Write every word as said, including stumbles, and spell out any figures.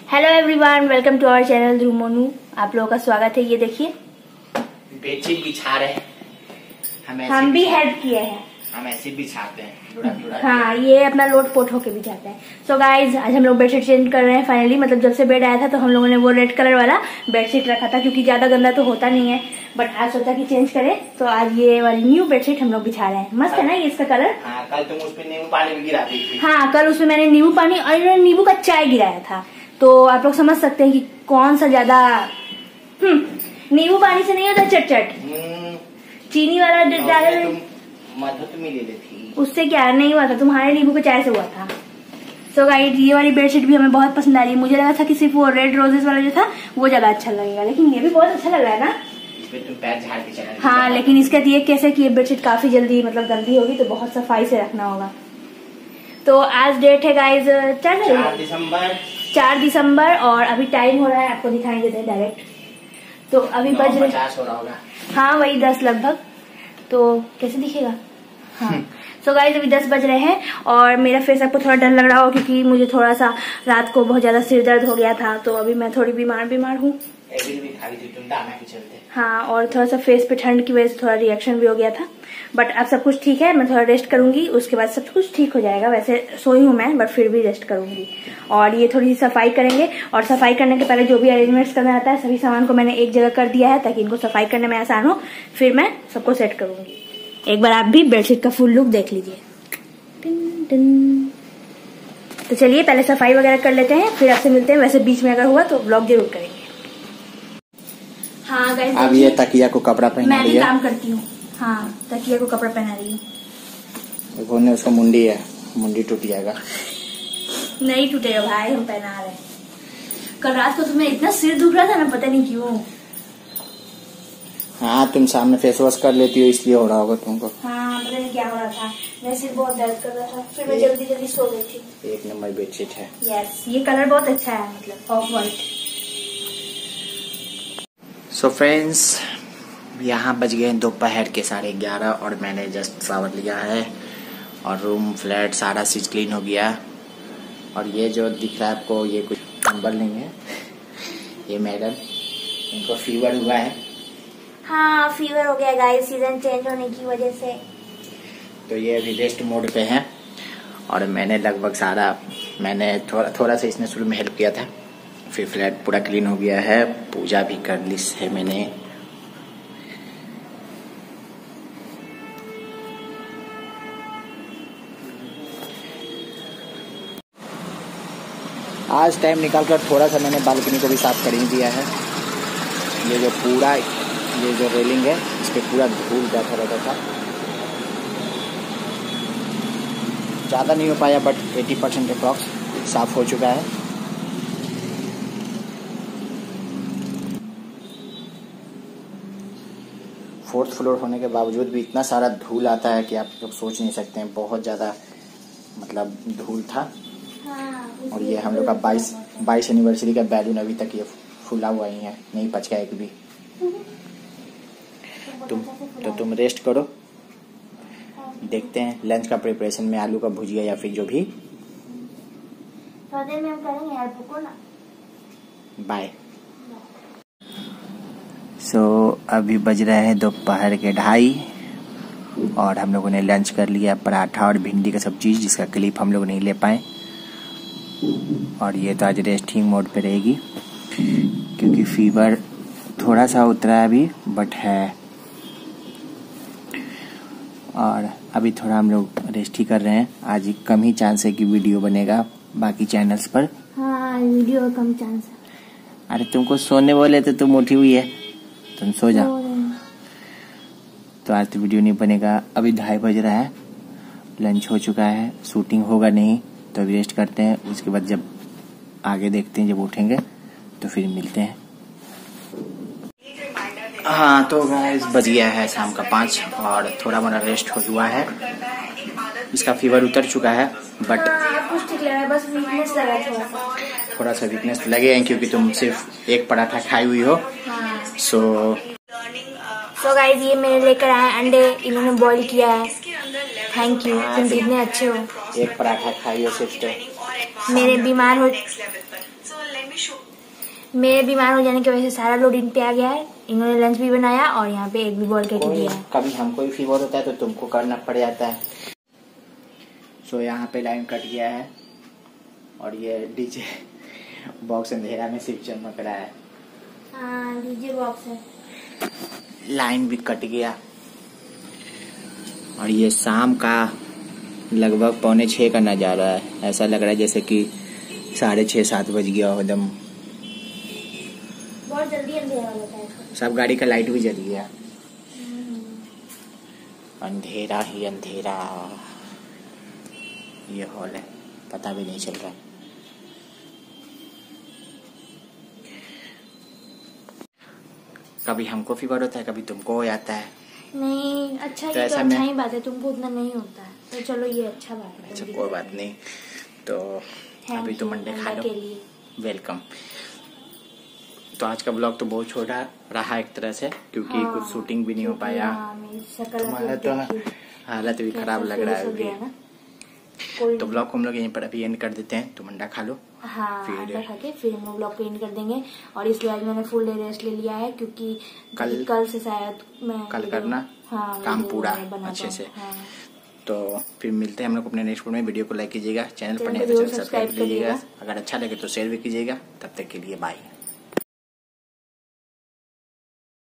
Hello everyone, welcome to our channel Dhruv Monu. आप लोगों का स्वागत है। ये देखिए बेडशीट बिछा रहे हैं हम, हम भी हेल्प किए हैं। हम ऐसे बिछाते हैं जुड़ा जुड़ा। हाँ, ये अपना लोट पोट होके बिछाते हैं। सो so गाइज, आज हम लोग बेडशीट चेंज कर रहे हैं फाइनली। मतलब जब से बेड आया था तो हम लोगों ने वो रेड कलर वाला बेडशीट रखा था, क्योंकि ज्यादा गंदा तो होता नहीं है। बट आज सोचा कि चेंज करें, तो आज ये वाली न्यू बेडशीट हम लोग बिछा रहे हैं। मस्त है ना ये इसका कलर। हाँ, कल तुम उस पे नींबू पानी भी गिरा दी थी। हाँ, कल उसमें मैंने नींबू पानी और नींबू का चाय गिराया था। तो आप लोग समझ सकते हैं कि कौन सा ज्यादा नींबू पानी से नहीं होता चटचट, चीनी वाला डाले मधु तुम ही ले लेती, उससे क्या नहीं हुआ था, तुम्हारे नींबू के चाय से हुआ था। सो so गाइस, ये वाली बेडशीट भी हमें बहुत पसंद आ रही है। मुझे लगा था कि सिर्फ वो रेड रोजेस वाला जो था वो ज्यादा अच्छा लगेगा, लेकिन ये भी बहुत अच्छा लग रहा है ना। इसमें तुम पैर झाड़ के चला। हाँ, लेकिन इसका ये कैसे कि ये बेडशीट काफी जल्दी मतलब गंदी होगी, तो बहुत सफाई से रखना होगा। तो आज डेट है गाइज चार दिसंबर चार दिसंबर और अभी टाइम हो रहा है, आपको दिखाई देते हैं डायरेक्ट। तो अभी बज रहे पचास हो रहा होगा। हाँ, वही दस लगभग। तो कैसे दिखेगा। हाँ सो गाइस, अभी दस बज रहे हैं और मेरा फेस आपको थोड़ा डर लग रहा हो, क्योंकि मुझे थोड़ा सा रात को बहुत ज्यादा सिर दर्द हो गया था। तो अभी मैं थोड़ी बीमार बीमार हूँ। हाँ, और थोड़ा सा फेस पे ठंड की वजह से थोड़ा रिएक्शन भी हो गया था। बट अब सब कुछ ठीक है। मैं थोड़ा रेस्ट करूंगी, उसके बाद सब कुछ ठीक हो जाएगा। वैसे सोई हूँ मैं, बट फिर भी रेस्ट करूंगी। और ये थोड़ी सी सफाई करेंगे, और सफाई करने के पहले जो भी अरेंजमेंट्स करना रहता है, सभी सामान को मैंने एक जगह कर दिया है, ताकि इनको सफाई करने में आसान हो। फिर मैं सबको सेट करूंगी। एक बार आप भी बेडशीट का फुल लुक देख लीजिए। तो चलिए पहले सफाई वगैरह कर लेते हैं, फिर आपसे मिलते हैं। वैसे बीच में अगर हुआ तो ब्लॉग जरूर करेंगे। हाँ गाइस, अब ये तकिया को कपड़ा पहना मैं रही भी है। काम करती हूँ। हाँ, तकिया को कपड़ा पहना रही हूँ। देखो ने उसका मुंडी है, मुंडी टूट जाएगा। नहीं टूटेगा भाई, हम पहना रहे हैं। कल रात को तुम्हें इतना सिर दुख रहा था ना, पता नहीं क्यों। हाँ, तुम सामने फेस वॉश कर लेती हो, इसलिए हो रहा होगा तुमको। हाँ, पता नहीं क्या हो रहा था। मेरा सिर बहुत दर्द कर रहा था, फिर मैं जल्दी जल्दी सो गई थी। एक नंबर बेडशीट है। यस, ये कलर बहुत अच्छा है, मतलब ऑफ व्हाइट। सो फ्रेंड्स, यहाँ बज गए दोपहर के साढ़े ग्यारह और मैंने जस्ट शावर लिया है और रूम फ्लैट सारा चीज क्लीन हो गया। और ये जो दिख रहा है आपको, ये कुछ कंबल नहीं है, ये मैडम इनको फीवर हुआ है। हाँ, फीवर हो गया गाइस, सीजन चेंज होने की वजह से। तो ये अभी रेस्ट मोड पे है। और मैंने लगभग सारा मैंने थोड़ा थोड़ा सा इसने शुरू में हेल्प किया था। फिर फ्लैट पूरा क्लीन हो गया है, पूजा भी कर ली है मैंने। आज टाइम निकालकर थोड़ा सा मैंने बालकनी को भी साफ कर ही दिया है। ये जो पूरा ये जो रेलिंग है, इस पे पूरा धूल बैठा रहता था। ज़्यादा नहीं हो पाया, बट अस्सी परसेंट अप्रॉक्स साफ हो चुका है। फोर्थ फ्लोर होने के बावजूद भी इतना सारा धूल आता है कि आप लोग सोच नहीं सकते हैं। बहुत ज़्यादा मतलब धूल था। हाँ, और ये हम लोग का बाईस बाईस एनिवर्सरी का बैलून अभी तक ये फूला हुआ ही है, नहीं पचका एक भी। तुम तो तुम रेस्ट करो, देखते हैं लंच का प्रिपरेशन में आलू का भुजिया या फिर जो भी। थोड़ी देर में हम करेंगे यार, रुको ना। बाय। सो so, अभी बज रहे हैं दोपहर के ढाई और हम लोगों ने लंच कर लिया, पराठा और भिंडी का सब्जी, जिसका क्लिप हम लोग नहीं ले पाए। और ये तो आज रेस्टिंग मोड पे रहेगी, क्योंकि फीवर थोड़ा सा उतरा है अभी, बट है। और अभी थोड़ा हम लोग रेस्ट ही कर रहे हैं। आज कम ही चांस है कि वीडियो बनेगा बाकी चैनल्स पर। हाँ, वीडियो का कम चांस है। अरे तुमको सोने बोले तो तुम उठी हुई है, तुम सो जाओ। तो आज तो वीडियो नहीं बनेगा। अभी ढाई बज रहा है, लंच हो चुका है, शूटिंग होगा नहीं, तो अभी रेस्ट करते हैं। उसके बाद जब आगे देखते हैं, जब उठेंगे तो फिर मिलते हैं। हाँ, तो गाइस बज गया है शाम का पाँच और थोड़ा मोड़ा रेस्ट हो हुआ है। इसका फीवर उतर चुका है, बट हाँ, कुछ ठीक लग रहा है, बस वीकनेस लगा है थोड़ा सा। थोड़ा सा वीकनेस लगे हैं, क्योंकि तुम सिर्फ एक पराठा खाई हुई हो। हाँ। सो सो गाइस, ये मैंने लेकर आए अंडे, इन्होंने बॉईल किया है। थैंक यू, तुम कितने अच्छे हो। एक पराठा खाई हो सिर्फ, तो मेरे बीमार हो मेरे बीमार हो जाने की वजह से सारा लोड इन पे आ गया है। इन्होंने लंच भी बनाया और यहाँ पे एक भी बॉल करके दिया है। कभी हमको भी फीवर होता है तो तुमको करना पड़ जाता है। सो यहाँ पे लाइन कट गया है और ये डीजे बॉक्स अंधेरा में सिर्फ चमक रहा है। हाँ डीजे बॉक्स है। लाइन भी कट गया और ये शाम का लगभग पौने छः का नजारा है। ऐसा लग रहा है जैसे कि साढ़े छः सात बज गया हो एकदम। बहुत जल्दी अंधेरा होता है। सब गाड़ी का लाइट भी जल गया। अंधेरा ही अंधेरा। ये हॉल है, पता भी नहीं चल रहा। कभी हमको फीवर होता है, कभी तुमको हो जाता है। नहीं अच्छा, तो ये ऐसा तो में... अच्छा ही बात है, तुमको उतना नहीं होता है तो चलो ये अच्छा बात है। अच्छा कोई बात नहीं। तो अभी तो मंडे खा लो। वेलकम। तो आज का ब्लॉग तो बहुत छोटा रहा एक तरह से, क्योंकि हाँ, कुछ शूटिंग भी नहीं हो पाया। तुम्हारा तो हालत भी खराब लग रहा है अभी। तो ब्लॉग को हम लोग यहीं पर अभी एंड कर देते हैं। तुम अंडा खा लो। हाँ अंडा खा के फिर हम लोग ब्लॉग को एंड कर देंगे। और इसलिए आज मैंने फुल डे रेस्ट ले लिया है, क्योंकि कल कल से शायद मैं कल करना हाँ, काम पूरा अच्छे से। हाँ। तो फिर मिलते हैं हम लोग अपने नेक्स्ट वीडियो में। वीडियो को लाइक कीजिएगा, चैनल पर नए तो चैनल सब्सक्राइब कीजिएगा। अगर अच्छा लगे तो शेयर भी कीजिएगा। तब तक के लिए बाय।